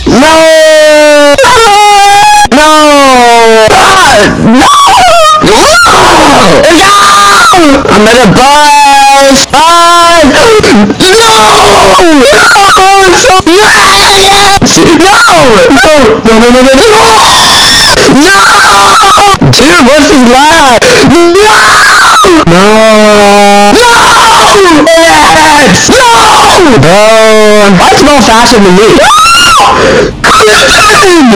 No! No! No! I'm at a bus! Bus! No! No! Dude, what's this lag? No! No! Yes! No! Bro, why smell faster than me?